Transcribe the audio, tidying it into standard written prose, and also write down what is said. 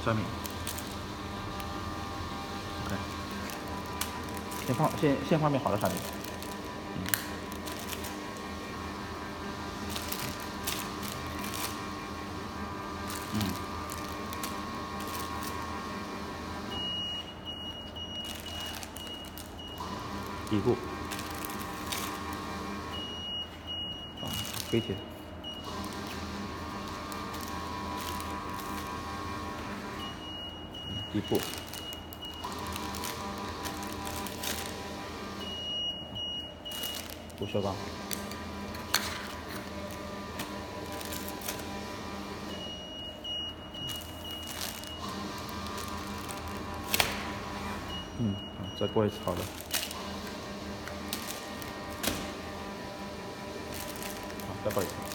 下面 ，OK， 先放面好在上面，底部，飞起来，底部。 不锈钢，再过一次好了，好，再过一次。